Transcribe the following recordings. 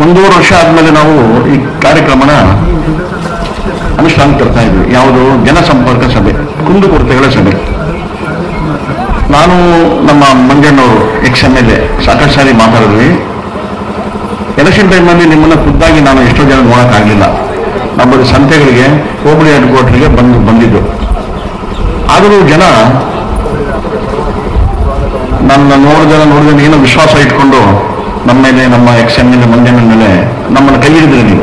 ಒಂದೂವರೆ ವರ್ಷ ಆದಮೇಲೆ ನಾವು ಈ ಕಾರ್ಯಕ್ರಮನ ಅನುಷ್ಠಾನಕ್ಕೆ ತರ್ತಾ ಇದ್ವಿ. ಯಾವುದು? ಜನಸಂಪರ್ಕ ಸಭೆ, ಕುಂದುಕೊರತೆಗಳ ಸಭೆ. ನಾನು ನಮ್ಮ ಮಂಜಣ್ಣವರು XMLA ಸಾಕಷ್ಟು ಸಾರಿ ಮಾತಾಡಿದ್ವಿ. ಎಲೆಕ್ಷನ್ ಟೈಮಲ್ಲಿ ನಿಮ್ಮನ್ನು ಖುದ್ದಾಗಿ ನಾನು ಎಷ್ಟೋ ಜನ ನೋಡೋಕ್ಕಾಗಲಿಲ್ಲ. ನಮ್ಮ ಸಂತೆಗಳಿಗೆ, ಹೋಬಳಿ ಹೆಡ್ ಕ್ವಾರ್ಟರ್ಗೆ ಬಂದಿದ್ದು. ಆದರೂ ಜನ ನನ್ನ ನೋಡಿದ್ರೆ ಏನೋ ವಿಶ್ವಾಸ ಇಟ್ಕೊಂಡು ನಮ್ಮ ಮೇಲೆ, ನಮ್ಮ XMLA ಮಂಜಣ್ಣ ಮೇಲೆ ನಮ್ಮನ್ನು ಕೈ ಹಿಡಿದ್ರಿ ನೀವು.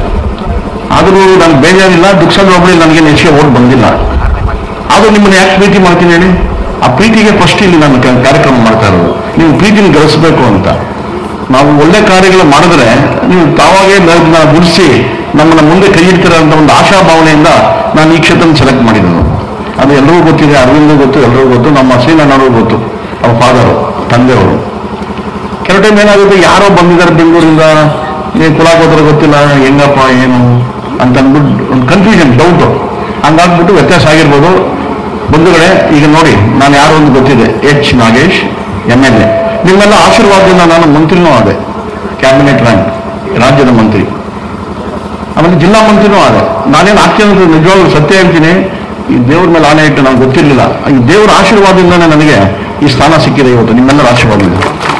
ಆದರೂ ನಾನು ಬೇಜಾರಿಲ್ಲ, ದುಃಖದ ಹೋಬಳಿ ನನಗೆ ಹೆಚ್ಚಿಗೆ ಓಟ್ ಬಂದಿಲ್ಲ. ಆದರೂ ನಿಮ್ಮನ್ನು ಯಾಕೆ ಪ್ರೀತಿ ಮಾಡ್ತೀನಿ ಹೇಳಿ? ಆ ಪ್ರೀತಿಗೆ ಫಸ್ಟ್ ಇಲ್ಲಿ ನಾನು ಕಾರ್ಯಕ್ರಮ ಮಾಡ್ತಾ ಇರೋದು, ನೀವು ಪ್ರೀತಿನ ಗಳಿಸಬೇಕು ಅಂತ. ನಾವು ಒಳ್ಳೆ ಕಾರ್ಯಗಳು ಮಾಡಿದ್ರೆ ನೀವು ತಾವಾಗೇ ಗುಡಿಸಿ ನಮ್ಮನ್ನ ಮುಂದೆ ಕೈ ಹಿಡ್ತೀರ ಅಂತ ಒಂದು ಆಶಾಭಾವನೆಯಿಂದ ನಾನು ಈ ಕ್ಷೇತ್ರ ಸೆಲೆಕ್ಟ್ ಮಾಡಿದ್ದು. ಅದು ಎಲ್ಲರಿಗೂ ಗೊತ್ತಿದೆ, ಅರವಿಂದ ಗೊತ್ತು, ಎಲ್ಲರಿಗೂ ಗೊತ್ತು, ನಮ್ಮ ಶ್ರೀನಣ್ಣವ್ರಿಗೂ ಗೊತ್ತು, ಅವ್ರ ಫಾದರು, ತಂದೆಯವರು. ಕೆಲವು ಟೈಮ್ ಏನಾಗುತ್ತೆ, ಯಾರೋ ಬಂದಿದ್ದಾರೆ ಬೆಂಗಳೂರಿಂದ, ಕುಲಾಗೋತ್ರ ಗೊತ್ತಿಲ್ಲ, ಹೆಂಗಪ್ಪ ಏನು ಅಂತ ಅಂದ್ಬಿಟ್ಟು ಒಂದು ಕನ್ಫ್ಯೂಷನ್, ಡೌಟು, ಹಂಗಾಗ್ಬಿಟ್ಟು ವ್ಯತ್ಯಾಸ ಆಗಿರ್ಬೋದು. ಬಂಧುಗಳೇ, ಈಗ ನೋಡಿ, ನಾನು ಯಾರು ಒಂದು ಗೊತ್ತಿದೆ, H. ನಾಗೇಶ್ MLA. ನಿಮ್ಮೆಲ್ಲ ಆಶೀರ್ವಾದದಿಂದ ನಾನು ಮಂತ್ರಿನೂ ಆದೆ, ಕ್ಯಾಬಿನೆಟ್ ರ್ಯಾಂಕ್, ರಾಜ್ಯದ ಮಂತ್ರಿ, ಆಮೇಲೆ ಜಿಲ್ಲಾ ಮಂತ್ರಿನೂ ಆದೆ. ನಾನೇನು ಆಗ್ತೀನಿ ಅಂತ ನಿಜವಾಗ್ಲೂ ಸತ್ಯ ಹೇಳ್ತೀನಿ, ಈ ದೇವ್ರ ಮೇಲೆ ಆಣೆ ಇಟ್ಟು ನನಗೆ ಗೊತ್ತಿರಲಿಲ್ಲ. ಈ ದೇವರ ಆಶೀರ್ವಾದದಿಂದನೇ ನನಗೆ ಈ ಸ್ಥಾನ ಸಿಕ್ಕಿದೆ ಇವತ್ತು, ನಿಮ್ಮೆಲ್ಲರ ಆಶೀರ್ವಾದದಿಂದ.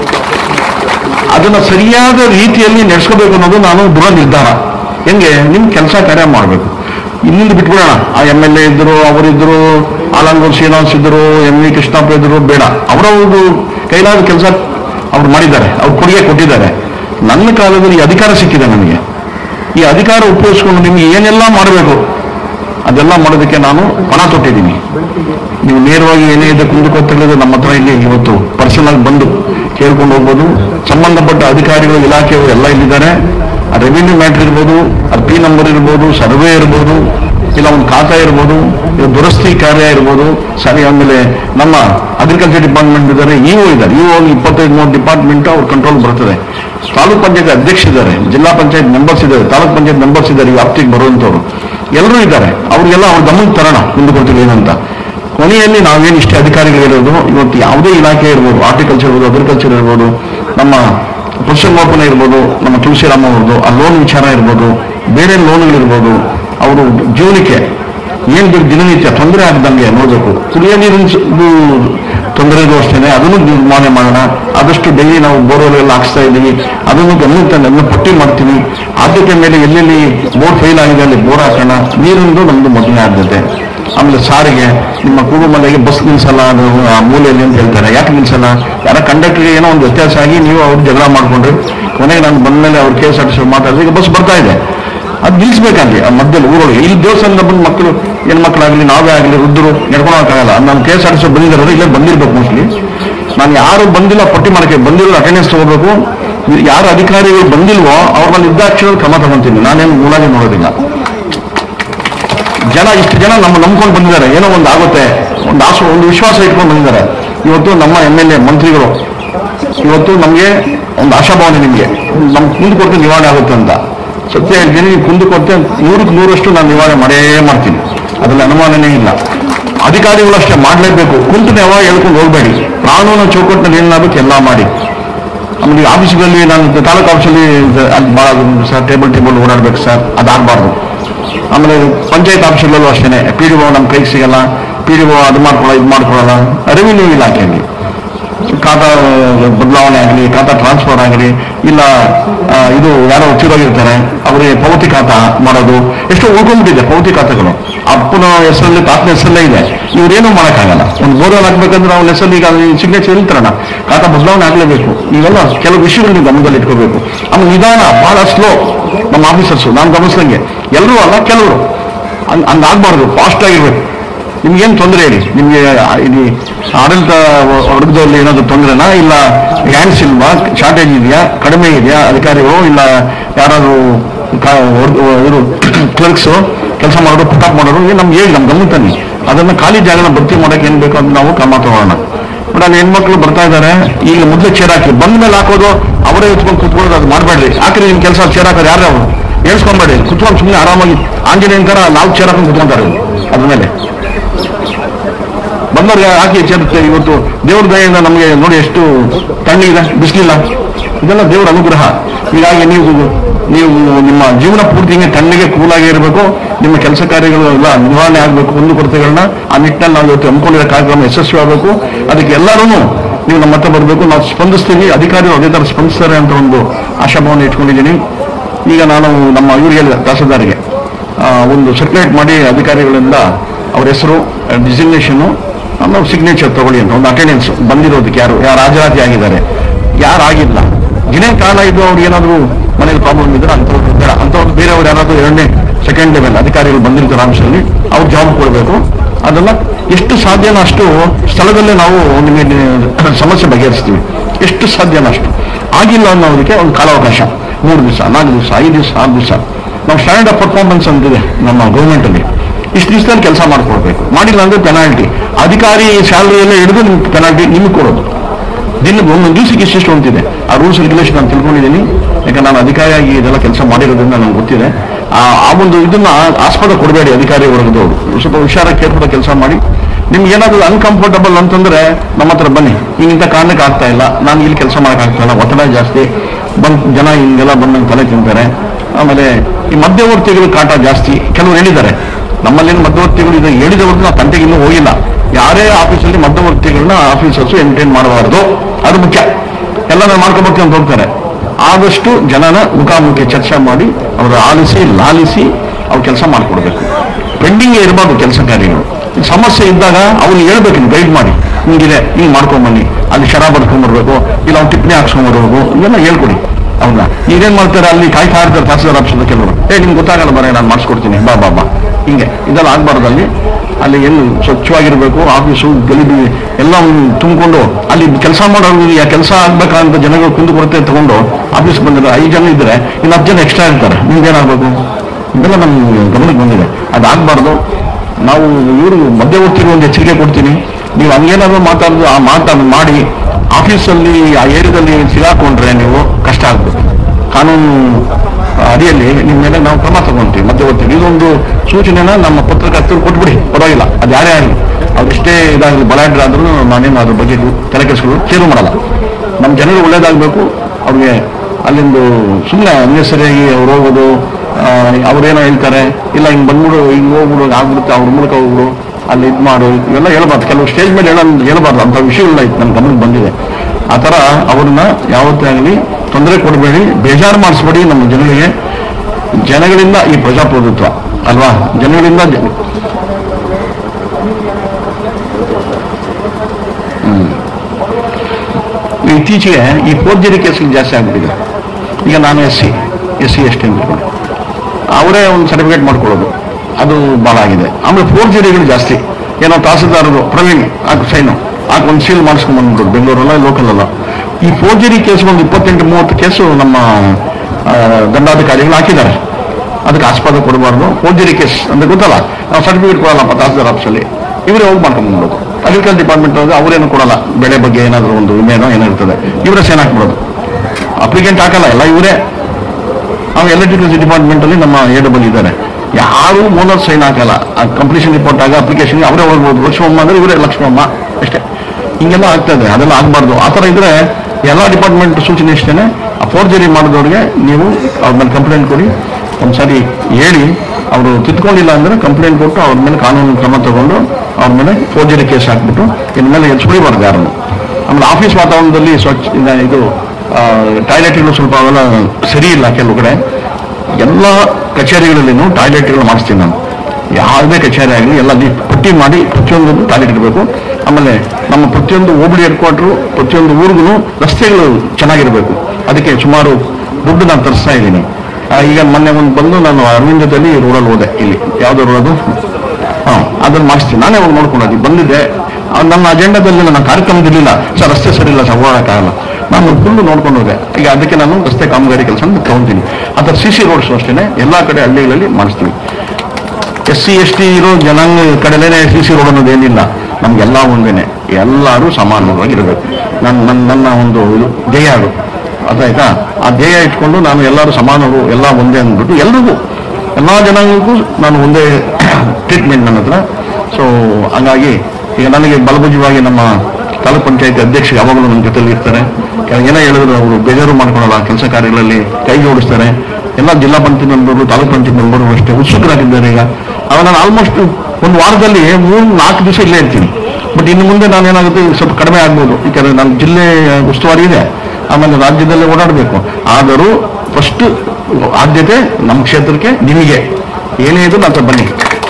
ಅದನ್ನು ಸರಿಯಾದ ರೀತಿಯಲ್ಲಿ ನಡೆಸ್ಕೋಬೇಕು ಅನ್ನೋದು ನಾನು ದೃಢ ನಿರ್ಧಾರ. ಹೆಂಗೆ? ನಿಮ್ಮ ಕೆಲಸ ಕಾರ್ಯ ಮಾಡಬೇಕು. ಇಲ್ಲಿಂದ ಬಿಟ್ಬಿಡೋಣ. ಆ MLA ಇದ್ರು, ಅವರಿದ್ರು, ಆಲಂಗೂರು ಶ್ರೀನಿವಾಸ್ ಇದ್ರು, MV ಕೃಷ್ಣಪ್ಪ ಇದ್ರು, ಬೇಡ. ಅವರವ್ರದ್ದು ಕೈಲಾದ ಕೆಲಸ ಅವ್ರು ಮಾಡಿದ್ದಾರೆ, ಅವ್ರು ಕೊಡುಗೆ ಕೊಟ್ಟಿದ್ದಾರೆ. ನನ್ನ ಕಾಲದಲ್ಲಿ ಈ ಅಧಿಕಾರ ಸಿಕ್ಕಿದೆ ನನಗೆ. ಈ ಅಧಿಕಾರ ಉಪಯೋಗಿಸ್ಕೊಂಡು ನಿಮ್ಗೆ ಏನೆಲ್ಲ ಮಾಡಬೇಕು ಅದೆಲ್ಲ ಮಾಡೋದಕ್ಕೆ ನಾನು ಪಣ ತೊಟ್ಟಿದ್ದೀನಿ. ನೀವು ನೇರವಾಗಿ ಏನೇ ಇದೆ ಕುಂದುಕೊರತೆಗಳಿದೆ ನಮ್ಮ ಹತ್ರ ಇಲ್ಲಿ ಇವತ್ತು ಪರ್ಸನಲ್ ಬಂದು ಕೇಳ್ಕೊಂಡು ಹೋಗ್ಬೋದು. ಸಂಬಂಧಪಟ್ಟ ಅಧಿಕಾರಿಗಳು, ಇಲಾಖೆಯವರು ಎಲ್ಲ ಇಲ್ಲಿದ್ದಾರೆ. ರೆವಿನ್ಯೂ ಮ್ಯಾಟ್ರ್ ಇರ್ಬೋದು, P ನಂಬರ್ ಇರ್ಬೋದು, ಸರ್ವೆ ಇರ್ಬೋದು, ಇಲ್ಲ ಒಂದು ಖಾತಾ ಇರ್ಬೋದು, ದುರಸ್ತಿ ಕಾರ್ಯ ಇರ್ಬೋದು. ಸರಿ, ಆಮೇಲೆ ನಮ್ಮ ಅಗ್ರಿಕಲ್ಚರ್ ಡಿಪಾರ್ಟ್ಮೆಂಟ್ ಇದ್ದಾರೆ, EO ಇದ್ದಾರೆ. EO 25-30 ಡಿಪಾರ್ಟ್ಮೆಂಟ್ ಅವ್ರ ಕಂಟ್ರೋಲ್ ಬರ್ತದೆ. ತಾಲೂಕ್ ಪಂಚಾಯತ್ ಅಧ್ಯಕ್ಷ ಇದ್ದಾರೆ, ಜಿಲ್ಲಾ ಪಂಚಾಯತ್ ಮೆಂಬರ್ಸ್ ಇದ್ದಾರೆ, ತಾಲೂಕ್ ಪಂಚಾಯತ್ ಮೆಂಬರ್ಸ್ ಇದ್ದಾರೆ, ಈ ವ್ಯಾಪ್ತಿಗೆ ಬರುವಂಥವ್ರು ಎಲ್ಲರೂ ಇದ್ದಾರೆ. ಅವ್ರಿಗೆಲ್ಲ ಅವ್ರ ಗಮನಕ್ಕೆ ತರೋಣ ಮುಂದುಕೊಡ್ತೀವಿ ಏನಂತ. ಕೊನೆಯಲ್ಲಿ ನಾವೇನು ಇಷ್ಟೇ ಅಧಿಕಾರಿಗಳಿರೋದು, ಇವತ್ತು ಯಾವುದೇ ಇಲಾಖೆ ಇರ್ಬೋದು, ಹಾರ್ಟಿಕಲ್ಚರ್ ಇರ್ಬೋದು, ಅಗ್ರಿಕಲ್ಚರ್ ಇರ್ಬೋದು, ನಮ್ಮ ಪಶುಸಂಗೋಪನೆ ಇರ್ಬೋದು, ನಮ್ಮ ತುಳಸಿರಾಮ ಅವ್ರದ್ದು ಆ ಲೋನ್ ವಿಚಾರ ಇರ್ಬೋದು, ಬೇರೆ ಲೋನ್ಗಳಿರ್ಬೋದು, ಅವರು ಜೀವನಕ್ಕೆ ಏನು ಬೇಕು ದಿನನಿತ್ಯ ತೊಂದರೆ ಆಗದಂಗೆ ನೋಡಬೇಕು. ಕುಡಿಯೋ ನೀರಿನ ತೊಂದರೆಗೂ ಅಷ್ಟೇ, ಅದನ್ನು ನಿರ್ಮಾಣ ಮಾಡೋಣ. ಆದಷ್ಟು ಡೈಲಿ ನಾವು ಬೋರ್ವೆಲ್ ಹಾಕ್ಸ್ತಾ ಇದ್ದೀವಿ, ಅದನ್ನು ಗಮನಿಸ್ತಾ ಅದನ್ನು ಪಟ್ಟಿ ಮಾಡ್ತೀವಿ. ಆದ್ಯತೆ ಮೇಲೆ ಎಲ್ಲೆಲ್ಲಿ ಬೋರ್ ಫೇಲ್ ಆಗಿದೆ ಅಲ್ಲಿ ಬೋರ್ ಹಾಕೋಣ. ನೀರಿಂದು ನಮ್ಮದು ಮೊದಲನೇ ಆದ್ಯತೆ. ಆಮೇಲೆ ಸಾರಿಗೆ, ನಿಮ್ಮ ಕೂಗುಮಲೆಗೆ ಬಸ್ ನಿಲ್ಸಲ್ಲ, ಅದು ಆ ಮೂಲೆಯಲ್ಲಿ ಅಂತ ಹೇಳ್ತಾರೆ. ಯಾಕೆ ನಿಲ್ಸಲ್ಲ? ಯಾರ ಕಂಡಕ್ಟರ್ಗೆ ಏನೋ ಒಂದು ವ್ಯತ್ಯಾಸ ಆಗಿ ನೀವು ಅವ್ರು ಜಗಳ ಮಾಡ್ಕೊಂಡ್ರಿ. ಕೊನೆಗೆ ನಾನು ಬಂದಮೇಲೆ ಅವ್ರು KSRTC ಮಾತಾಡಿದ್ರೆ ಈಗ ಬಸ್ ಬರ್ತಾ ಇದೆ, ಅದು ನಿಲ್ಲಿಸ್ಬೇಕಲ್ಲಿ ಆ ಮಧ್ಯದಲ್ಲಿ ಊರೊಳಗೆ. ಇಲ್ಲಿ ದೇವಸ್ಥಾನದ ಬಂದು ಮಕ್ಕಳು, ಹೆಣ್ಮಕ್ಳಾಗಲಿ ನಾವೇ ಆಗಲಿ ವೃದ್ಧರು ನಡ್ಕೊಳಕ್ಕಾಗಲ್ಲ. ನಾನು KSRTC ಬಂದಿದ್ದಾರೆ, ಇಲ್ಲೇ ಬಂದಿರ್ಬೇಕು ಮೋಸ್ಟ್ಲಿ. ನಾನು ಯಾರು ಬಂದಿಲ್ಲ ಪಟ್ಟಿ ಮಾಡೋಕ್ಕೆ, ಬಂದಿರೋ ಅಟೆಂಡೆನ್ಸ್ ತಗೋಬೇಕು. ಯಾರು ಅಧಿಕಾರಿಗಳು ಬಂದಿಲ್ವೋ ಅವ್ರ ಮೇಲೆ ಇದ್ದಾಕ್ಷರ ಕ್ರಮ ತಗೊಂತೀನಿ. ನಾನೇನು ಮೂಲಾಗಿ ನೋಡೋದಿಲ್ಲ. ಇಷ್ಟು ಜನ ನಮ್ಮ ನಂಬ್ಕೊಂಡು ಬಂದಿದ್ದಾರೆ, ಏನೋ ಒಂದು ಆಗುತ್ತೆ, ಒಂದು ವಿಶ್ವಾಸ ಇಟ್ಕೊಂಡು ಬಂದಿದ್ದಾರೆ. ಇವತ್ತು ನಮ್ಮ MLA ಮಂತ್ರಿಗಳು ಇವತ್ತು ನಮಗೆ ಒಂದು ಆಶಾಭಾವನೆ, ನಿಮಗೆ ನಮ್ಮ ಕುಂದುಕೊರತೆ ನಿವಾರಣೆ ಆಗುತ್ತೆ ಅಂತ. ಸತ್ಯ ಹೇಳ್ತೀನಿ, ಕುಂದುಕೊರತೆ 100ಕ್ಕೆ 100ರಷ್ಟು ನಾನು ನಿವಾರಣೆ ಮಾಡೇ ಮಾಡ್ತೀನಿ, ಅದರಲ್ಲಿ ಅನುಮಾನನೇ ಇಲ್ಲ. ಅಧಿಕಾರಿಗಳು ಅಷ್ಟೇ ಮಾಡಲೇಬೇಕು. ಕುಂತು ಯಾವಾಗ ಹೇಳ್ಕೊಂಡು ಹೋಗಬೇಡಿ. ಕಾನೂನು ಚೌಕಟ್ಟಿನಲ್ಲಿ ಏನಾಗಬೇಕು ಎಲ್ಲ ಮಾಡಿ. ಆಮೇಲೆ ಆಫೀಸ್ಗಳಲ್ಲಿ ನಾನು ತಾಲೂಕು ಆಫೀಸಲ್ಲಿ ಅದು ಭಾಳ ಸರ್ ಟೇಬಲ್ ಓಡಾಡ್ಬೇಕು ಸರ್, ಅದಾಗಬಾರ್ದು. ಆಮೇಲೆ ಪಂಚಾಯತ್ ಆಫೀಸಲ್ಲೂ ಅಷ್ಟೇ, PDO ನಮ್ಮ ಕೈಗೆ ಸಿಗಲ್ಲ, PDO ಅದು ಮಾಡ್ಕೊಳ್ಳೋ ಇದು ಮಾಡ್ಕೊಳ್ಳಲ್ಲ. ರೆವಿನ್ಯೂ ಇಲಾಖೆಯಲ್ಲಿ ಖಾತಾ ಬದಲಾವಣೆ ಆಗಲಿ, ಖಾತಾ ಟ್ರಾನ್ಸ್ಫರ್ ಆಗಲಿ, ಇಲ್ಲ ಇದು ಯಾರೋ ಚಿರೋಗಿರ್ತಾರೆ ಅವರಿಗೆ ಪಾವತಿ ಖಾತಾ ಮಾಡೋದು, ಎಷ್ಟೋ ಉಳ್ಕೊಂಡ್ಬಿಟ್ಟಿದೆ ಪಾವತಿ ಖಾತೆಗಳು. ಅಪ್ಪನ ಹೆಸರಲ್ಲಿ ತಾತನ ಹೆಸರಲ್ಲೇ ಇದೆ, ಇವರೇನೂ ಮಾಡೋಕ್ಕಾಗಲ್ಲ. ಒಂದು ಬೋರ್ವೆಲ್ ಹಾಕ್ಬೇಕಂದ್ರೆ ಅವ್ನ ಹೆಸರಲ್ಲಿ ಈಗ ಸಿಗ್ನೇಚರ್ ಇರ್ತಾರಣ, ಖಾತಾ ಬದಲಾವಣೆ ಆಗಲೇಬೇಕು. ಇವೆಲ್ಲ ಕೆಲವು ವಿಷಯಗಳು ಗಮನದಲ್ಲಿ ಇಟ್ಕೋಬೇಕು. ಆಮೇಲೆ ನಿಧಾನ, ಬಹಳ ಸ್ಲೋ ನಮ್ಮ ಆಫೀಸರ್ಸು, ನಾನು ಗಮನಿಸ್ದಂಗೆ ಎಲ್ಲರೂ ಅಲ್ಲ, ಕೆಲವರು ಹಂಗಾಗಬಾರ್ದು, ಫಾಸ್ಟ್ ಆಗಿರ್ಬೇಕು. ನಿಮ್ಗೇನು ತೊಂದರೆ ಹೇಳಿ, ನಿಮಗೆ ಇಲ್ಲಿ ಆಡಳಿತ ವರ್ಗದಲ್ಲಿ ಏನಾದರೂ ತೊಂದರೆನಾ, ಇಲ್ಲ ಹ್ಯಾಂಡ್ಸ್ ಇಲ್ವಾ, ಶಾರ್ಟೇಜ್ ಇದೆಯಾ, ಕಡಿಮೆ ಇದೆಯಾ ಅಧಿಕಾರಿಗಳು, ಇಲ್ಲ ಯಾರಾದರೂ ಇವರು ಕ್ಲರ್ಕ್ಸು ಕೆಲಸ ಮಾಡೋರು, ಪಿಕಪ್ ಮಾಡೋರು, ನಮ್ಗೆ ಹೇಳಿ, ನಮ್ಮ ಗಮನಿತಾನೆ. ಅದನ್ನು ಖಾಲಿ ಜಾಗನ ಭರ್ತಿ ಮಾಡೋಕೆ ಏನು ಬೇಕು ಅಂತ ನಾವು ಕ್ರಮ ತಗೊಳ್ಳೋಣ. ಬಟ್ ಅಲ್ಲಿ ಹೆಣ್ಮಕ್ಳು ಬರ್ತಾ ಇದ್ದಾರೆ, ಈಗ ಮೊದಲೇ ಚೇರ್ ಹಾಕಿ ಬಂದ ಮೇಲೆ ಹಾಕೋದು, ಅವರೇ ಎತ್ಕೊಂಡು ಕುತ್ಕೊಳ್ಳೋದು, ಅದು ಮಾಡಬೇಡ್ರಿ. ಹಾಕಿರಿ ನಿಮ್ಮ ಕೆಲಸ ಚೇರ್ ಹಾಕೋದು ಯಾರು ಅವರು ಹೇಳ್ಸ್ಕೊಂಬೇಡಿ, ಕುತ್ಕೊಂಡು ಸುಮ್ಮನೆ ಆರಾಮಾಗಿ ಆಂಜನೇಯನ ಥರ ನಾವು ಚೇರ್ ಹಾಕೊಂಡು ಕುತ್ಕೊಂತಾರೆ. ಅದ್ಮೇಲೆ ಬಂದವ್ರಿಗೆ ಹಾಕಿ ಚೇರುತ್ತೆ. ಇವತ್ತು ದೇವ್ರ ದಯೆಯಿಂದ ನಮಗೆ ನೋಡಿ ಎಷ್ಟು ತಣ್ಣಗಿದೆ, ಬಿಸಿಲಿಲ್ಲ. ಇದೆಲ್ಲ ದೇವರ ಅನುಗ್ರಹ. ಹೀಗಾಗಿ ನೀವು ನಿಮ್ಮ ಜೀವನ ಪೂರ್ತಿ ಹಿಂಗೆ ತಣ್ಣಗೆ ಕೂಲಾಗಿ ಇರಬೇಕು. ನಿಮ್ಮ ಕೆಲಸ ಕಾರ್ಯಗಳು ಎಲ್ಲ ನಿರ್ವಹಣೆ ಆಗಬೇಕು, ಕುಂದುಕೊರತೆಗಳನ್ನ ಆ ನಿಟ್ಟಿನಲ್ಲಿ ನಾವು ಇವತ್ತು ಹಮ್ಮಿಕೊಂಡಿರೋ ಕಾರ್ಯಕ್ರಮ ಯಶಸ್ವಿ ಆಗಬೇಕು. ಅದಕ್ಕೆ ಎಲ್ಲರೂ ನೀವು ನಮ್ಮ ಹತ್ರ ಬರಬೇಕು, ನಾವು ಸ್ಪಂದಿಸ್ತೀವಿ, ಅಧಿಕಾರಿಗಳು ಅದೇ ಥರ ಸ್ಪಂದಿಸ್ತಾರೆ ಅಂತ ಒಂದು ಆಶಾಭಾವನೆ ಇಟ್ಕೊಂಡಿದ್ದೀನಿ. ಈಗ ನಾನು ನಮ್ಮ ಇವರಿಗೆ ತಹಸೀಲ್ದಾರ್ಗೆ ಒಂದು ಸರ್ಕ್ಯುಲೇಟ್ ಮಾಡಿ ಅಧಿಕಾರಿಗಳಿಂದ ಅವ್ರ ಹೆಸರು, ಡಿಸಿಗ್ನೇಷನು, ಆಮೇಲೆ ಸಿಗ್ನೇಚರ್ ತಗೊಳ್ಳಿ ಅಂತ, ಒಂದು ಅಟೆಂಡೆನ್ಸ್ ಬಂದಿರೋದಕ್ಕೆ ಯಾರು ಹಾಜರಾತಿ ಆಗಿದ್ದಾರೆ, ಯಾರು ಆಗಿಲ್ಲ, ದಿನೇ ಕಾಲ ಇದು ಅವ್ರಿಗೆ ಏನಾದರೂ ಮನೇಲಿ ಪ್ರಾಬ್ಲಮ್ ಇದ್ರೆ ಅಂಥವ್ರು ಬೇರೆಯವ್ರು ಯಾರಾದರೂ ಎರಡನೇ ಸೆಕೆಂಡ್ ಲೆವೆಲ್ ಅಧಿಕಾರಿಗಳು ಬಂದಿರ್ತಾರೆ ಆಫೀಸಲ್ಲಿ, ಅವ್ರು ಜಾಬ್ ಕೊಡಬೇಕು. ಅದೆಲ್ಲ ಎಷ್ಟು ಸಾಧ್ಯನೋ ಅಷ್ಟು ಸ್ಥಳದಲ್ಲೇ ನಾವು ನಿಮಗೆ ಸಮಸ್ಯೆ ಬಗೆಹರಿಸ್ತೀವಿ, ಎಷ್ಟು ಸಾಧ್ಯನೋ ಅಷ್ಟು. ಆಗಿಲ್ಲ ಅನ್ನೋದಕ್ಕೆ ಒಂದು ಕಾಲಾವಕಾಶ 3 ದಿವಸ, 4 ದಿವಸ, 5 ದಿವಸ, 6 ದಿವಸ. ನಾವು ಸ್ಟ್ಯಾಂಡರ್ಡ್ ಆಫ್ ಪರ್ಫಾರ್ಮೆನ್ಸ್ ಅಂತಿದೆ ನಮ್ಮ ಗೌರ್ಮೆಂಟಲ್ಲಿ, ಇಷ್ಟು ದಿವಸದಲ್ಲಿ ಕೆಲಸ ಮಾಡ್ಕೊಡ್ಬೇಕು. ಮಾಡಿಲ್ಲ ಅಂದರೆ ಪೆನಾಲ್ಟಿ, ಅಧಿಕಾರಿ ಸ್ಯಾಲರಿ ಎಲ್ಲ ಹಿಡಿದು ನಿಮ್ಗೆ ಪೆನಾಲ್ಟಿ ನಿಮಗೆ ಕೊಡೋದು. ಒಂದೊಂದು ದಿವಸಕ್ಕೆ ಇಷ್ಟಿಷ್ಟು ಅಂತಿದೆ. ಆ ರೂಲ್ಸ್ ರೆಗ್ಯುಲೇಷನ್ ನಾನು ತಿಳ್ಕೊಂಡಿದ್ದೀನಿ, ಯಾಕಂದ್ರೆ ನಾನು ಅಧಿಕಾರಿಯಾಗಿ ಇದೆಲ್ಲ ಕೆಲಸ ಮಾಡಿರೋದ್ರಿಂದ ನನಗೆ ಗೊತ್ತಿದೆ. ಆ ಒಂದು ಇದನ್ನ ಆಸ್ಪದ ಕೊಡಬೇಡಿ ಅಧಿಕಾರಿ ವರ್ಗದವರು, ಸ್ವಲ್ಪ ಹುಷಾರಾಗಿ ಕೇರ್ಫುಲ್ ಕೆಲಸ ಮಾಡಿ. ನಿಮ್ಗೆ ಏನಾದರೂ ಅನ್ಕಂಫರ್ಟಬಲ್ ಅಂತಂದ್ರೆ ನಮ್ಮ ಹತ್ರ ಬನ್ನಿ, ಇಂಥ ಕಾರಣಕ್ಕೆ ಆಗ್ತಾ ಇಲ್ಲ, ನಾನು ಇಲ್ಲಿ ಕೆಲಸ ಮಾಡೋಕ್ಕಾಗ್ತಾ ಇಲ್ಲ, ಒತ್ತಡ ಜಾಸ್ತಿ, ಜನ ಹಿಂಗೆಲ್ಲ ಬಂದಂಗೆ ತಲೆ ತಿಂತಾರೆ. ಆಮೇಲೆ ಈ ಮಧ್ಯವರ್ತಿಗಳು ಕಾಟ ಜಾಸ್ತಿ. ಕೆಲವರು ಹೇಳಿದ್ದಾರೆ ನಮ್ಮಲ್ಲೇನು ಮಧ್ಯವರ್ತಿಗಳು ಇದೆ, ಹೇಳಿದವ್ರದ್ದು ನಾವು ತಂಟೆಗೆ ಇನ್ನೂ ಹೋಗಿಲ್ಲ. ಯಾರೇ ಆಫೀಸಲ್ಲಿ ಮಧ್ಯವರ್ತಿಗಳನ್ನ ಆಫೀಸರ್ಸು ಎಂಟರ್ಟೈನ್ ಮಾಡಬಾರ್ದು, ಅದು ಮುಖ್ಯ. ಎಲ್ಲ ನಾನು ಮಾಡ್ಕೊಬೇಕು ಅಂತ ಹೋಗ್ತಾರೆ. ಆದಷ್ಟು ಜನನ ಮುಖಾಮುಖಿ ಚರ್ಚೆ ಮಾಡಿ ಅವರ ಆಲಿಸಿ ಲಾಲಿಸಿ ಅವ್ರು ಕೆಲಸ ಮಾಡಿಕೊಡ್ಬೇಕು. ಪೆಂಡಿಂಗೇ ಇರಬಾರ್ದು ಕೆಲಸ ಕಾರ್ಯಗಳು. ಸಮಸ್ಯೆ ಇದ್ದಾಗ ಅವ್ರಿಗೆ ಹೇಳ್ಬೇಕು, ಗೈಡ್ ಮಾಡಿ, ಹಿಂಗಿದೆ ಹಿಂಗೆ ಮಾಡ್ಕೊಂಬನ್ನಿ, ಅಲ್ಲಿ ಶರ ಬರ್ಕೊಂಡ್ಬರ್ಬೇಕು, ಇಲ್ಲ ಅವ್ನು ಟಿಪ್ಪಣಿ ಹಾಕ್ಸ್ಕೊಂಡ್ಬರ್ಬೇಕು, ಇವೆಲ್ಲ ಹೇಳ್ಕೊಡಿ. ಹೌದಾ? ಈಗೇನು ಮಾಡ್ತಾರೆ, ಅಲ್ಲಿ ಕಾಯ್ತಾ ಇರ್ತಾರೆ ತಹಸೀಲ್ದಾರ್ ಆಫೀಸಲ್ಲಿ ಕೆಲವರು, ನಿಮ್ಗೆ ಗೊತ್ತಾಗಲ್ಲ ಬರೀ ನಾನು ಮಾಡಿಸ್ಕೊಡ್ತೀನಿ, ಬಾ ಹಿಂಗೆ ಇದೆಲ್ಲ ಆಗ್ಬಾರ್ದು. ಅಲ್ಲಿ ಏನು ಸ್ವಚ್ಛವಾಗಿರ್ಬೇಕು, ಆಫೀಸು ಗಲೀಬಿ ಎಲ್ಲ ತುಂಬಿಕೊಂಡು ಅಲ್ಲಿ ಕೆಲಸ ಮಾಡೋರಿಗೆ ಕೆಲಸ ಆಗ್ಬೇಕಂತ ಜನಗಳು ಕುಂದು ಕೊರತೆ ತಗೊಂಡು ಆಫೀಸ್ ಬಂದಿರೋ 5 ಜನ ಇದ್ರೆ ಇನ್ನು 10 ಜನ ಎಕ್ಸ್ಟ್ರಾ ಇರ್ತಾರೆ. ನಿಮ್ಗೇನಾಗಬೇಕು? ಇದೆಲ್ಲ ನಮ್ಮ ಗಮನಕ್ಕೆ ಬಂದಿದೆ. ಅದಾಗಬಾರ್ದು. ನಾವು ಇವರು ಮಧ್ಯವರ್ತಿಗಳು ಒಂದು ಎಚ್ಚರಿಕೆ ಕೊಡ್ತೀನಿ, ನೀವು ಹಂಗೇನಾದ್ರು ಮಾತಾಡೋದು ಆ ಮಾತಾಡಿ ಮಾಡಿ ಆಫೀಸಲ್ಲಿ ಆ ಏರಿಯಾದಲ್ಲಿ ಸಿಗಾಕೊಂಡ್ರೆ ನೀವು ಕಷ್ಟ ಆಗ್ಬೇಕು. ಕಾನೂನು ಅಡಿಯಲ್ಲಿ ನಿಮ್ಮ ಮೇಲೆ ನಾವು ಕ್ರಮ ತಗೊಂತೀವಿ ಮಧ್ಯವರ್ತಿಗಳು. ಇದೊಂದು ಸೂಚನೆನ ನಮ್ಮ ಪತ್ರಕರ್ತರು ಕೊಟ್ಬಿಡಿ, ಪರವಾಗಿಲ್ಲ, ಅದು ಯಾರೇ ಆಗಲಿ, ಅವ್ರೆಷ್ಟೇ ಇದಾಗಲಿ, ಬಲಾಢ್ಯರಾದ್ರೂ ನಾನೇನು ಅದ್ರ ಬಗ್ಗೆ ತಲೆ ಕೆಡಿಸ್ಕೊಳ್ಳೋದು ಕೇರು ಮಾಡಲ್ಲ. ನಮ್ಮ ಜನರು ಒಳ್ಳೇದಾಗಬೇಕು. ಅವ್ರಿಗೆ ಅಲ್ಲಿಂದು ಸುಮ್ಮನೆ ಅನ್ನೆಸರಿಯಾಗಿ ಅವ್ರು ಹೋಗೋದು, ಅವ್ರೇನೋ ಹೇಳ್ತಾರೆ, ಇಲ್ಲ ಹಿಂಗೆ ಬಂದ್ಬಿಡು, ಹಿಂಗೆ ಹೋಗ್ಬಿಡು, ಆಗ್ಬಿಡುತ್ತೆ, ಅವ್ರ ಮೂಲಕ ಹೋಗ್ಬಿಡು, ಅಲ್ಲಿ ಇದು ಮಾಡು, ಇವೆಲ್ಲ ಹೇಳ್ಬಾರ್ದು. ಕೆಲವು ಸ್ಟೇಜ್ ಮೇಲೆ ಹೇಳ್ಬಾರ್ದು, ಅಂಥ ವಿಷಯಗಳನ್ನ ಇತ್ತು ನನ್ನ ಗಮನಕ್ಕೆ ಬಂದಿದೆ. ಆ ಥರ ಅವ್ರನ್ನ ಯಾವತ್ತೇ ಆಗಲಿ ತೊಂದರೆ ಕೊಡಬೇಡಿ, ಬೇಜಾರು ಮಾಡಿಸ್ಬೇಡಿ. ನಮ್ಮ ಜನಗಳಿಂದ ಈ ಪ್ರಜಾಪ್ರಭುತ್ವ ಅಲ್ವಾ, ಜನಗಳಿಂದ ಇತ್ತೀಚೆಗೆ ಈ ಫೋರ್ಜರಿ ಕೇಸ್ಗಳು ಜಾಸ್ತಿ ಆಗ್ಬಿಟ್ಟಿದೆ. ಈಗ ನಾನು ಎಸ್ ಸಿ ಎಸ್ ಟಿ ಅಂದ್ಕೊಂಡು ಅವರೇ ಒಂದು ಸರ್ಟಿಫಿಕೇಟ್ ಮಾಡ್ಕೊಳ್ಳೋದು, ಅದು ಭಾಳ ಆಗಿದೆ. ಆಮೇಲೆ ಫೋರ್ಜರಿಗಳು ಜಾಸ್ತಿ. ಏನೋ ತಹಸೀಲ್ದಾರರು ಪ್ರವೀಣ್ ಸೈನು ಒಂದು ಸೀಲ್ ಮಾಡಿಸ್ಕೊಂಡ್ಬಂದ್ಬಿಡೋದು, ಬೆಂಗಳೂರಲ್ಲ ಲೋಕಲ್. ಈ ಫೋರ್ಜರಿ ಕೇಸ್ ಒಂದು 28-30 ಕೇಸು ನಮ್ಮ ದಂಡಾಧಿಕಾರಿಗಳು ಹಾಕಿದ್ದಾರೆ. ಅದಕ್ಕೆ ಆಸ್ಪದ ಕೊಡಬಾರ್ದು. ಫೋರ್ಜರಿ ಕೇಸ್ ಅಂದ್ರೆ ಗೊತ್ತಲ್ಲ, ನಾವು ಸರ್ಟಿಫಿಕೇಟ್ ಕೊಡಲ್ಲಪ್ಪ ತಹಸೀಲ್ದಾರ್ ಆಫೀಸಲ್ಲಿ, ಇವರೇ ಹೋಗಿ ಮಾಡ್ಕೊಂಡ್ಬಿಡೋದು. ಅಗ್ರಿಕಲ್ಚರ್ ಡಿಪಾರ್ಟ್ಮೆಂಟ್ ಹೋದ್ರೆ ಅವರೇನು ಕೊಡಲ್ಲ, ಬೆಳೆ ಬಗ್ಗೆ ಏನಾದರೂ ಒಂದು ವಿಮೆನೋ ಏನಿರ್ತದೆ, ಇವರೇ ಸೈನ್ ಹಾಕ್ಬಿಡೋದು. ಅಪ್ಲಿಕೆಂಟ್ ಹಾಕಲ್ಲ, ಎಲ್ಲ ಇವರೇ. ನಾವು ಎಲೆಕ್ಟ್ರಿಸಿಟಿ ಡಿಪಾರ್ಟ್ಮೆಂಟಲ್ಲಿ ನಮ್ಮ AW ಇದ್ದಾರೆ, ಯಾರು ಓನರ್ ಸೈನ್ ಹಾಕಲ್ಲ. ಆ ಕಂಪ್ಲೀಷನ್ ರಿಪೋರ್ಟ್ ಆಗ ಅಪ್ಲಿಕೇಶನ್ಗೆ ಅವರೇ ಹೋಗ್ಬೋದು. ಲಕ್ಷ್ಮಮ್ಮ ಅಂದ್ರೆ ಇವರೇ ಲಕ್ಷ್ಮಮ್ಮ ಅಷ್ಟೇ. ಹಿಂಗೆಲ್ಲ ಆಗ್ತದೆ, ಅದೆಲ್ಲ ಆಗಬಾರ್ದು. ಆ ಥರ ಇದ್ರೆ ಎಲ್ಲ ಡಿಪಾರ್ಟ್ಮೆಂಟ್ ಸೂಚನೆ ಇಷ್ಟೇ, ಆ ಫೋರ್ಜರಿ ಮಾಡಿದವ್ರಿಗೆ ನೀವು ಅವ್ರ ಮೇಲೆ ಕಂಪ್ಲೇಂಟ್ ಕೊಡಿ. ಒಂದ್ಸರಿ ಹೇಳಿ, ಅವರು ತಿದ್ಕೊಂಡಿಲ್ಲ ಅಂದರೆ ಕಂಪ್ಲೇಂಟ್ ಕೊಟ್ಟು ಅವ್ರ ಮೇಲೆ ಕಾನೂನು ಕ್ರಮ ತಗೊಂಡು ಅವ್ರ ಮೇಲೆ ಫೋರ್ಜರಿ ಕೇಸ್ ಹಾಕ್ಬಿಟ್ಟು ಇನ್ಮೇಲೆ ಸುಳಿಬಾರ್ದು ಯಾರನ್ನು. ಆಮೇಲೆ ಆಫೀಸ್ ವಾತಾವರಣದಲ್ಲಿ ಇದು ಟಾಯ್ಲೆಟ್ಗಳು ಸ್ವಲ್ಪ ಅವೆಲ್ಲ ಸರಿ ಇಲ್ಲ. ಕೆಲವು ಕಡೆ ಎಲ್ಲ ಕಚೇರಿಗಳಲ್ಲಿನೂ ಟಾಯ್ಲೆಟ್ಗಳು ಮಾಡಿಸ್ತೀನಿ ನಾನು. ಯಾವುದೇ ಕಚೇರಿ ಆಗಲಿ ಎಲ್ಲ ಪಟ್ಟಿ ಮಾಡಿ ಪ್ರತಿಯೊಂದು ಟಾಯ್ಲೆಟ್ ಇರಬೇಕು. ಆಮೇಲೆ ನಮ್ಮ ಪ್ರತಿಯೊಂದು ಹೋಬಳಿ ಹೆಡ್ ಕ್ವಾರ್ಟರು, ಪ್ರತಿಯೊಂದು ಊರಿಗೂ ರಸ್ತೆಗಳು ಚೆನ್ನಾಗಿರಬೇಕು. ಅದಕ್ಕೆ ಸುಮಾರು ದುಡ್ಡು ನಾನು ತರಿಸ್ತಾ ಇದ್ದೀನಿ. ಈಗ ಮೊನ್ನೆ ಒಂದು ಬಂದು ನಾನು ಅರವಿಂದದಲ್ಲಿ ರೋಡಲ್ಲಿ ಹೋದೆ, ಇಲ್ಲಿ ಯಾವುದೋ ರೋಡದು, ಅದನ್ನು ಮಾಡಿಸ್ತೀನಿ. ನಾನೇ ಒಂದು ನೋಡ್ಕೊಂಡೋದು ಬಂದಿದ್ದೆ. ನನ್ನ ಅಜೆಂಡಾದಲ್ಲಿ ನನ್ನ ಕಾರ್ಯಕ್ರಮದಲ್ಲಿಲ್ಲ ಸರ್, ರಸ್ತೆ ಸರಿ ಇಲ್ಲ ಸರ್, ಓಡಾಡಕ್ಕಾಗಲ್ಲ. ನಾನು ಫುಲ್ಲು ನೋಡ್ಕೊಂಡು ಹೋದೆ. ಈಗ ಅದಕ್ಕೆ ನಾನು ರಸ್ತೆ ಕಾಮಗಾರಿ ಕೆಲಸ ತಗೊಂತೀನಿ. ಆ ಥರ CC ರೋಡ್ಸು ಅಷ್ಟೇ ಎಲ್ಲ ಕಡೆ ಹಳ್ಳಿಗಳಲ್ಲಿ ಮಾಡಿಸ್ತೀವಿ. SC ST ಇರೋ ಜನಾಂಗ ಕಡೆಲೇ CC ರೋಡ್ ಅನ್ನೋದು ಏನಿಲ್ಲ, ನಮಗೆಲ್ಲ ಒಂದೇನೆ, ಎಲ್ಲರೂ ಸಮಾನವಾಗಿರಬೇಕು. ನನ್ನ ಒಂದು ಇದು ಧ್ಯೇಯ ಅದು, ಅದಾಯ್ತಾ? ಆ ಧ್ಯೇಯ ಇಟ್ಕೊಂಡು ನಾನು ಎಲ್ಲರೂ ಸಮಾನರು, ಎಲ್ಲ ಒಂದೇ ಅಂದ್ಬಿಟ್ಟು ಎಲ್ರಿಗೂ, ಎಲ್ಲ ಜನಾಂಗಕ್ಕೂ ನಾನು ಒಂದೇ ಟ್ರೀಟ್ಮೆಂಟ್ ನನ್ನ ಹತ್ರ. ಸೊ ಹಾಗಾಗಿ ಈಗ ನನಗೆ ಬಲಭುಜವಾಗಿ ನಮ್ಮ ತಾಲೂಕ್ ಪಂಚಾಯತ್ ಅಧ್ಯಕ್ಷ ಯಾವಾಗಲೂ ನನ್ನ ಜೊತೆಲಿ ಇರ್ತಾರೆ. ಏನೋ ಹೇಳಿದ್ರು ಅವರು ಬೇಜಾರು ಮಾಡ್ಕೊಳ್ಳಲ್ಲ, ಕೆಲಸ ಕಾರ್ಯಗಳಲ್ಲಿ ಕೈ ಜೋಡಿಸ್ತಾರೆ. ಎಲ್ಲ ಜಿಲ್ಲಾ ಪಂಚಾಯತ್ ಮೆಂಬರು, ತಾಲೂಕ್ ಪಂಚಾಯತ್ ಮೆಂಬರು ಅಷ್ಟೇ ಉತ್ಸುಕರಾಗಿದ್ದಾರೆ. ಈಗ ಅವಾಗ ನಾನು ಆಲ್ಮೋಸ್ಟ್ ಒಂದು ವಾರದಲ್ಲಿ 3-4 ದಿವಸ ಇಲ್ಲೇ ಇರ್ತೀನಿ. ಬಟ್ ಇನ್ನು ಮುಂದೆ ನಾನು ಏನಾಗುತ್ತೆ ಸ್ವಲ್ಪ ಕಡಿಮೆ ಆಗ್ಬೋದು, ಯಾಕಂದ್ರೆ ನನ್ನ ಜಿಲ್ಲೆ ಉಸ್ತುವಾರಿ ಇದೆ, ಆಮೇಲೆ ರಾಜ್ಯದಲ್ಲೇ ಓಡಾಡಬೇಕು. ಆದರೂ ಫಸ್ಟ್ ಆದ್ಯತೆ ನಮ್ಮ ಕ್ಷೇತ್ರಕ್ಕೆ, ನಿಮಗೆ ಏನೇ ಇದ್ರು ನಂತರ ಬನ್ನಿ.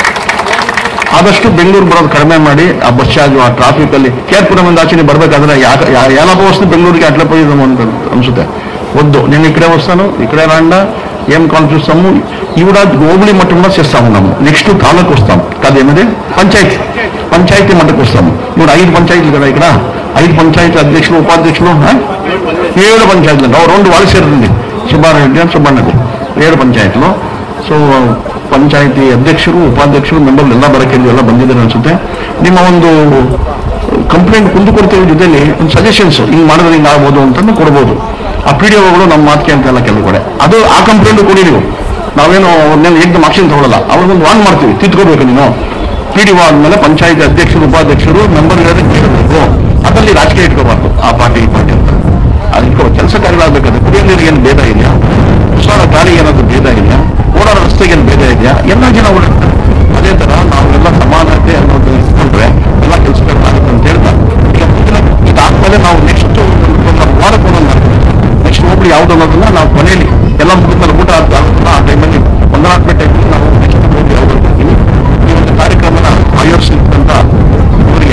ಆದಷ್ಟು ಬೆಂಗಳೂರು ಬರೋದು ಕಡಿಮೆ ಮಾಡಿ. ಆ ಬಸ್ ಚಾರ್ಜ್, ಆ ಟ್ರಾಫಿಕ್ ಅಲ್ಲಿ కేఆర్పురంದಿಂದ ఆచని బరಬೇಕಾದ್ರೆ ఎలా వస్తుంది బెంగళూరుకి అట్లా పోయేదాము అనిపిస్తే వద్దు. నేను ఇక్కడే వస్తాను, ఇక్కడే రాండా, ఏం కాల్ చూస్తాము. ఈవిడ గోబులి మట్టం కూడా చేస్తా ఉన్నాము. నెక్స్ట్ తాలూకు వస్తాం కాదు, ఏమిది పంచాయతీ మట్టకు వస్తాము. ఇప్పుడు 5 పంచాయతీలు కదా ఇక్కడ, 5 పంచాయతీ అధ్యక్షులు, ఉపాధ్యక్షులు, 7 పంచాయతీలు. 2 వాళ్ళు ಸೇರಿದೆ, ಸುಬ್ಬಾರೆಡ್ಡಿ ಅಂತ ಸುಬ್ಬಣ್ಣದು 7 పంచాయతీలు. ಸೊ ಪಂಚಾಯತಿ ಅಧ್ಯಕ್ಷರು, ಉಪಾಧ್ಯಕ್ಷರು, ಮೆಂಬರ್ಗಳು ಎಲ್ಲ ಬರಕಿದ್ರು, ಎಲ್ಲ ಬಂದಿದ್ದಾರೆ ಅನ್ಸುತ್ತೆ. ನಿಮ್ಮ ಒಂದು ಕಂಪ್ಲೇಂಟ್ ಕುಂದುಕೊರತೆ ಜೊತೆಲಿ ಒಂದು ಸಜೆಷನ್ಸ್ ಹಿಂಗೆ ಮಾಡಿದ್ರೆ ಹಿಂಗೆ ಆಗ್ಬೋದು ಅಂತಂದು ಕೊಡ್ಬೋದು. ಆ PDOಗಳು ನಮ್ಮ ಮಾತಿಗೆ ಅಂತೆಲ್ಲ ಕೆಲವು ಕಡೆ ಅದು ಆ ಕಂಪ್ಲೇಂಟ್ ಕೊಡಿ. ನೀವು ನಾವೇನು ಏಕ್ದಮ್ ಆಕ್ಷನ್ ತಗೊಳ್ಳಲ್ಲ, ಅವ್ರಿಗೊಂದು ವಾನ್ ಮಾಡ್ತೀವಿ, ತಿದ್ಕೋಬೇಕು. ನೀನು PDO ಆದ್ಮೇಲೆ ಪಂಚಾಯತಿ ಅಧ್ಯಕ್ಷರು, ಉಪಾಧ್ಯಕ್ಷರು, ಮೆಂಬರ್ಗಳೇ ಕೇಳಬೇಕು. ಅದರಲ್ಲಿ ರಾಜಕೀಯ ಇಟ್ಕೋಬಾರ್ದು, ಆ ಪಾರ್ಟಿ ಈ ಪಾರ್ಟಿ ಅಂತ. ಅದಕ್ಕೆ ಕೆಲಸ ಕಾರ್ಯಗಳಾಗಬೇಕಾದ್ರೆ ಕುಡಿಯೋ ನೀರಿಗೆ ಏನು ಭೇದ ಇದೆಯಾ, ಉಸಾರ ಗಾಳಿಗೆ ಏನಾದ್ರು ಭೇದ ಇದೆಯಾ, ಓಡಾಡೋ ರಸ್ತೆಗೆ ಏನು ಭೇದ ಇದೆಯಾ, ಎಲ್ಲ ಜನ ಓಡಾಡ್ತಾರೆ. ಅದೇ ತರ ನಾವೆಲ್ಲ ಸಮಾನತೆ ಅನ್ನೋದು ಇಟ್ಕೊಂಡ್ರೆ ಎಲ್ಲ ಕೆಲಸಗಳಾಗುತ್ತೆ ಅಂತ ಹೇಳ್ತಾರೆ. ಈಗ ಮುಂದಿನ ಇದಾದ್ಮೇಲೆ ನಾವು ನೆಕ್ಸ್ಟ್ ವಾರಕ್ಕೊಂದೊಂದು ಮಾಡ್ತೀವಿ. ನೆಕ್ಸ್ಟ್ ಹೋಗ್ಲಿ ಯಾವ್ದು ಅನ್ನೋದನ್ನ ನಾವು ಕೊನೆಯಲ್ಲಿ ಎಲ್ಲ ಮುಗಿದ್ಮೇಲೆ ಊಟ ಆಗುತ್ತಲ್ಲ, ಆ ಟೈಮಲ್ಲಿ ಒಂದನಾಲ್ಕು ಟೈಮಲ್ಲಿ ನಾವು ನೆಕ್ಸ್ಟ್ ಹೋಗಿ ಯಾವ್ದು ಬರ್ತೀವಿ. ಈ ಒಂದು ಕಾರ್ಯಕ್ರಮನ ಆಯೋಜಿಸಿದಂತ ಇವರಿಗೆ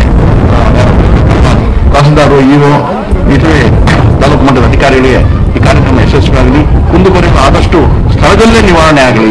ತಹಸೀಲ್ದಾರು, ಇಒ, ಇತರೆ ತಾಲೂಕು ಮಟ್ಟದ ಅಧಿಕಾರಿಗಳಿಗೆ ಈ ಕಾರ್ಯಕ್ರಮ ಯಶಸ್ವಿಯಾಗಲಿ. ಕುಂದುಕೊರತೆ ಆದಷ್ಟು ಸ್ಥಳದಲ್ಲೇ ನಿವಾರಣೆ ಆಗಲಿ.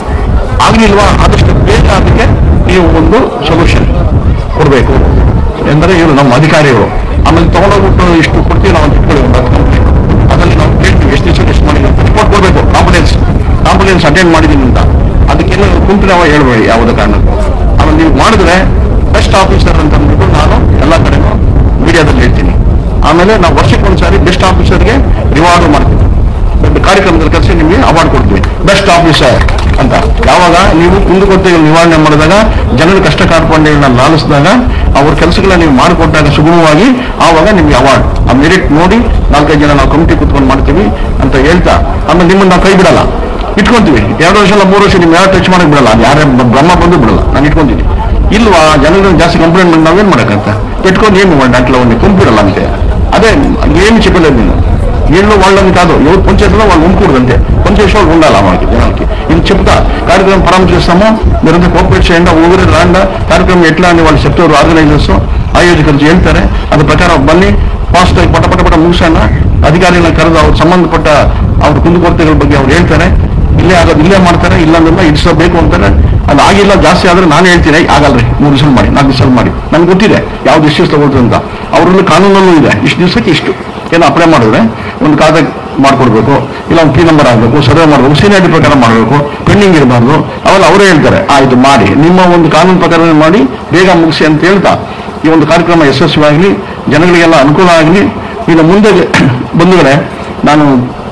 ಆಗಲಿಲ್ವಾ ಆದಷ್ಟು ಬೇಗ ಅದಕ್ಕೆ ನೀವು ಒಂದು ಸೊಲ್ಯೂಷನ್ ಕೊಡಬೇಕು ಎಂದರೆ ಇವರು ನಮ್ಮ ಅಧಿಕಾರಿಗಳು. ಆಮೇಲೆ ತಗೊಂಡೋಗ್ಬಿಟ್ಟು ಇಷ್ಟು ಕೊಡ್ತೀವಿ ನಾವು ಅಂತ ಇಟ್ಕೊಳ್ಳಿ, ಒಂದು 10 ಕಂಪ್ನಿ ಅದರಲ್ಲಿ ನಾವು ಕೇಳ್ತೀವಿ ಎಷ್ಟು ದಿವಸ ಎಷ್ಟು ಮಾಡಿದ್ದೀವಿ, ರಿಪೋರ್ಟ್ ಕೊಡಬೇಕು. ಕಾಂಪಿಡೆನ್ಸ್ ಅಟೆಂಡ್ ಮಾಡಿದ್ದೀನಿ ಅಂತ ಅದಕ್ಕೆಲ್ಲ ಗುಂಪಿನ ಹೇಳ್ಬೇಡಿ ಯಾವುದೇ ಕಾರಣಕ್ಕೂ. ಆಮೇಲೆ ನೀವು ಮಾಡಿದ್ರೆ ಬೆಸ್ಟ್ ಆಫೀಸರ್ ಅಂತ ಅಂದ್ಬಿಟ್ಟು ನಾನು ಎಲ್ಲ ಕಡೆನೂ ಮೀಡಿಯಾದಲ್ಲಿ ಹೇಳ್ತೀನಿ. ಆಮೇಲೆ ನಾವು ವರ್ಷಕ್ಕೊಂದ್ಸಾರಿ ಬೆಸ್ಟ್ ಆಫೀಸರ್ಗೆ ರಿವಾರ್ಡ್ ಮಾಡ್ತೀವಿ. ಕಾರ್ಯಕ್ರಮದಲ್ಲಿ ಕರೆಸಿ ನಿಮಗೆ ಅವಾರ್ಡ್ ಕೊಡ್ತೀವಿ, ಬೆಸ್ಟ್ ಆಫೀಸರ್ ಅಂತ. ಯಾವಾಗ ನೀವು ಕುಂದುಕೊರತೆಗಳು ನಿವಾರಣೆ ಮಾಡಿದಾಗ, ಜನರ ಕಷ್ಟ ಕಾರ್ಪಣ್ಯಗಳನ್ನ ಲಾಲಿಸಿದಾಗ, ಅವ್ರ ಕೆಲಸಗಳನ್ನ ನೀವು ಮಾಡಿಕೊಟ್ಟಾಗ ಸುಗಮವಾಗಿ, ಆವಾಗ ನಿಮ್ಗೆ ಅವಾರ್ಡ್, ಆ ಮೆರಿಟ್ ನೋಡಿ 4-5 ಜನ ನಾವು ಕಮಿಟಿ ಕುತ್ಕೊಂಡು ಮಾಡ್ತೀವಿ ಅಂತ ಹೇಳ್ತಾ, ಆಮೇಲೆ ನಿಮ್ಮನ್ನು ನಾವು ಕೈ ಬಿಡಲ್ಲ, ಇಟ್ಕೊಂತೀವಿ. 2 ವರ್ಷ 3 ವರ್ಷ ನಿಮ್ಗೆ ಯಾರು ಟಚ್ ಮಾಡಕ್ ಬಿಡಲ್ಲ, ಯಾರೇ ಬ್ರಹ್ಮ ಬಂದು ಬಿಡಲ್ಲ, ನಾನು ಇಟ್ಕೊಂತೀನಿ. ಇಲ್ವಾ ಜನಗಳು ಜಾಸ್ತಿ ಕಂಪ್ಲೇಂಟ್ ಮಾಡಿ ನಾವೇನ್ ಮಾಡಕ್ಕಂತ పెట్టుకొని ఏమి దాంట్లో ఉంది పంపిడాలి అంతే. అదే ఏమి చెప్పలేదు నేను. వీళ్ళు వాళ్ళని కాదు, ఎవరు పనిచేస్తుందో వాళ్ళు ఉండకూడదంతే, పనిచేసే వాళ్ళు ఉండాలి మనకి జనాలకి. ఇది చెప్తా, కార్యక్రమం ప్రారంభం చేస్తాము, మీరంతా కోఆపరేట్ చేయండి, ఊరి రాండా, కార్ಯಕ್ರಮ ఎట్లా అని వాళ్ళు చెప్తారు. ఆర్గనైజర్స్ ಆಯೋಜಕರು ಹೇಳ್ತಾರೆ, ಅದ್ರ ಪ್ರಕಾರ ಬನ್ನಿ ಫಾಸ್ಟ್ ಆಗಿ ಪಟ ಮುಗಿಸೋಣ. ಅಧಿಕಾರಿಗಳನ್ನ ಕರೆದು ಅವ್ರು ಸಂಬಂಧಪಟ್ಟ ಅವ್ರ ಕುಂದುಕೊರತೆಗಳ ಬಗ್ಗೆ ಅವ್ರು ಹೇಳ್ತಾರೆ. ಇಲ್ಲೇ ಆಗೋದು ಇಲ್ಲೇ ಮಾಡ್ತಾರೆ, ಇಲ್ಲಾಂದ್ರೆ ಇಡಿಸಬೇಕು ಅಂತಾರೆ. ಅದು ಆಗಿಲ್ಲ, ಜಾಸ್ತಿ ಆದ್ರೆ ನಾನು ಹೇಳ್ತೀನಿ ಆಗಲ್ರಿ 3 ದಿವಸ ಮಾಡಿ, 4 ದಿವಸ ಮಾಡಿ. ನನ್ಗೆ ಗೊತ್ತಿದೆ ಯಾವ್ದು ಎಷ್ಟು ದಿವಸ ತಗೊಳ್ತದೆ ಅಂತ. ಅವ್ರಲ್ಲಿ ಕಾನೂನಲ್ಲೂ ಇದೆ, ಇಷ್ಟು ದಿವಸಕ್ಕೆ ಇಷ್ಟು ಏನೋ ಅಪ್ಲೈ ಮಾಡಿದ್ರೆ ಒಂದು ಖಾತೆ ಮಾಡ್ಕೊಡ್ಬೇಕು, ಇಲ್ಲ ಒಂದು P ನಂಬರ್ ಆಗಬೇಕು, ಸರ್ವೆ ಮಾಡಬೇಕು, ಸೀನಿಯಾರಿಟಿ ಪ್ರಕಾರ ಮಾಡಬೇಕು, ಪೆಂಡಿಂಗ್ ಇರಬಾರ್ದು. ಅವೆಲ್ಲ ಅವರೇ ಹೇಳ್ತಾರೆ, ಆಯ್ತು ಮಾಡಿ, ನಿಮ್ಮ ಒಂದು ಕಾನೂನು ಪ್ರಕಾರ ಮಾಡಿ ಬೇಗ ಮುಗಿಸಿ ಅಂತ ಹೇಳ್ತಾ ಈ ಒಂದು ಕಾರ್ಯಕ್ರಮ ಯಶಸ್ವಿಯಾಗಲಿ, ಜನಗಳಿಗೆಲ್ಲ ಅನುಕೂಲ ಆಗಲಿ. ಇನ್ನು ಮುಂದೆ ಬಂದುಗಡೆ ನಾನು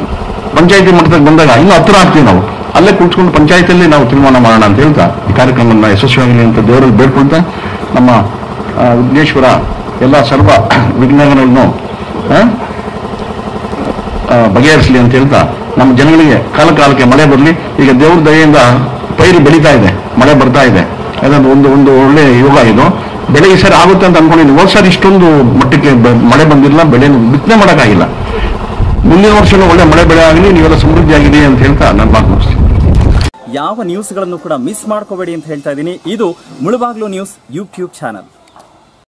ಪಂಚಾಯತಿ ಮಟ್ಟಕ್ಕೆ ಬಂದಾಗ ಇನ್ನೂ ಹತ್ತಿರ ಆಗ್ತೀವಿ, ನಾವು ಅಲ್ಲೇ ಕೂತ್ಕೊಂಡು ಪಂಚಾಯತಿಯಲ್ಲಿ ನಾವು ತೀರ್ಮಾನ ಮಾಡೋಣ ಅಂತ ಹೇಳ್ತಾ ಈ ಕಾರ್ಯಕ್ರಮವನ್ನು ಯಶಸ್ವಿಯಾಗಲಿ ಅಂತ ದೇವರಲ್ಲಿ ಬೇಡ್ಕೊಳ್ತಾ, ನಮ್ಮ ವಿಘ್ನೇಶ್ವರ ಎಲ್ಲ ಸರ್ವ ವಿಘ್ನಗಳನ್ನು ಬಗೆಹರಿಸಲಿ ಅಂತ ಹೇಳ್ತಾ, ನಮ್ಮ ಜನಗಳಿಗೆ ಕಾಲಕ್ಕೆ ಮಳೆ ಬರಲಿ. ಈಗ ದೇವ್ರ ದಯೆಯಿಂದ ಪೈರು ಬೆಳೀತಾ ಇದೆ, ಮಳೆ ಬರ್ತಾ ಇದೆ, ಅದೊಂದು ಒಂದು ಒಳ್ಳೆ ಯೋಗ ಇದು. ಬೆಳೆ ಈ ಸರಿ ಆಗುತ್ತೆ ಅಂತ ಅನ್ಕೊಂಡಿದ್ದೀನಿ. ಹೋದ ಸಾರಿ ಇಷ್ಟೊಂದು ಮಟ್ಟಕ್ಕೆ ಮಳೆ ಬಂದಿಲ್ಲ, ಬೆಳೆ ಬಿತ್ತನೆ ಮಾಡೋಕ್ಕಾಗಿಲ್ಲ. ಮುಂದಿನ ವರ್ಷನೂ ಒಳ್ಳೆ ಮಳೆ ಬೆಳೆ ಆಗಲಿ, ನೀವೆಲ್ಲ ಸಮೃದ್ಧಿ ಆಗಿದೆ ಅಂತ ಹೇಳ್ತಾ ನಾನು ಮಾತು ಮುಗಿಸ್ತೀನಿ. ಯಾವ ನ್ಯೂಸ್ಗಳನ್ನು ಕೂಡ ಮಿಸ್ ಮಾಡ್ಕೋಬೇಡಿ ಅಂತ ಹೇಳ್ತಾ ಇದ್ದೀನಿ. ಇದು ಮುಳುಬಾಗ್ಲು ನ್ಯೂಸ್ ಯೂಟ್ಯೂಬ್ ಚಾನಲ್.